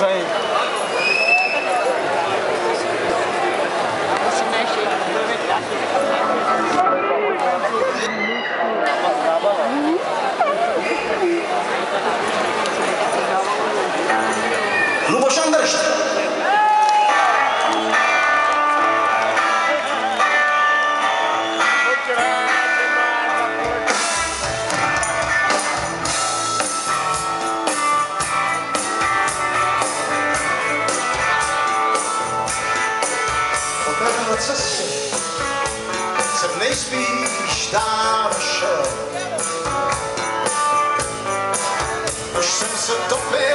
Zej. Luboš Andršt. Po téhle cestě jsem nejspíš dál šel. Už jsem se topil,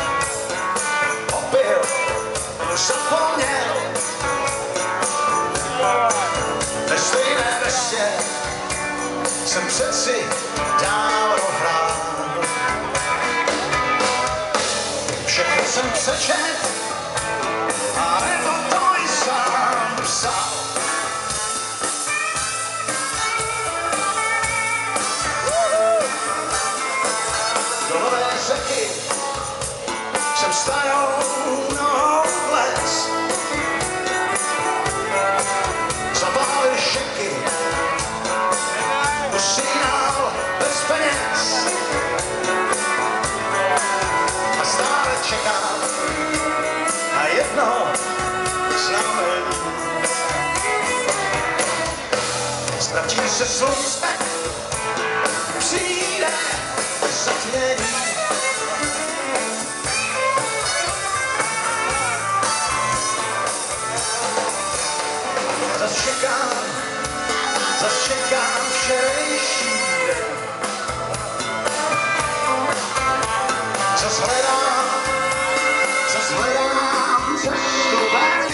opil, už zapomněl. Ve stejné vestě jsem přeci dál hrál. Všechno jsem přečet, a nebo to i sám psal. Do nové řeky jsem starou nohou vlez. Zabálil šeky, usínal bez peněz. A stále čekám na jedno znamení. Ztratí se slunce, přijde zatmění. Zas čekám včerejší den. Zas hledám cestu ven.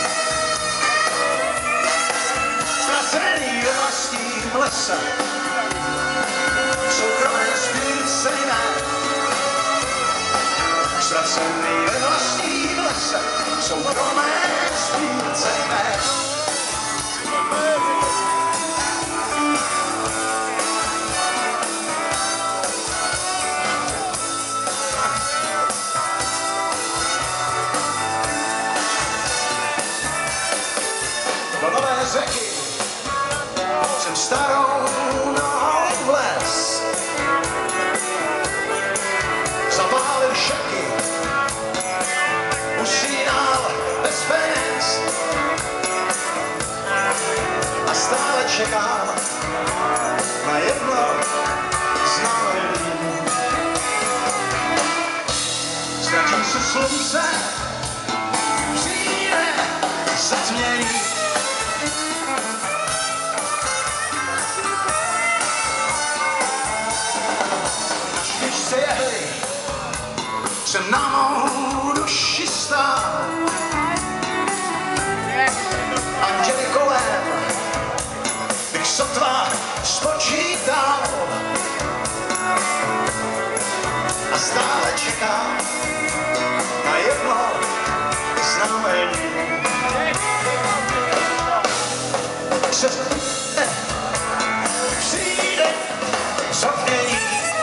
Ztracený ve vlastním lese, soukromé sbírce jmén. Ztracený ve vlastním lese, soukromé sbírce jmén. Do nové řeky jsem starou nohou vlez. Zapálil šeky, usínal bez peněz. A stále čekám na jedno znamení. Ztratí se slunce, přijde zatmění. Jsem na mou duši stál. Anděli kolem bych sotva spočítal. A stále čekám na jedno znamení. Přijde zatmění.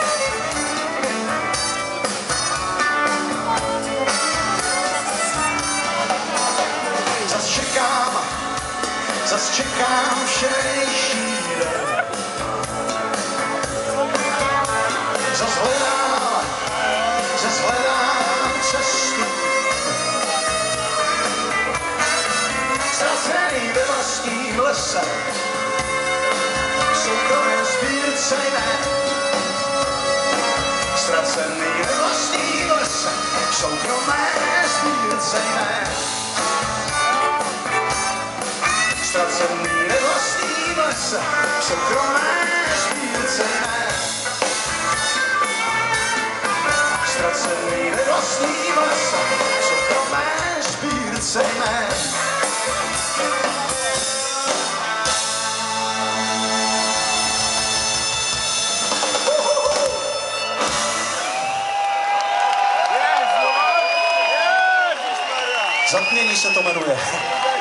Zas čekám včerejší den. Zas hledám cestu. Ztracený ve vlastním lese, soukromé sbírce jmén. Ztracený ve vlastním lese, soukromé sbírce jmén. Ztracený ve vlastním lese, soukromé sbírce jmén. Ztracený ve vlastním lese, soukromé sbírce jmén. Zatmění se to jmenuje.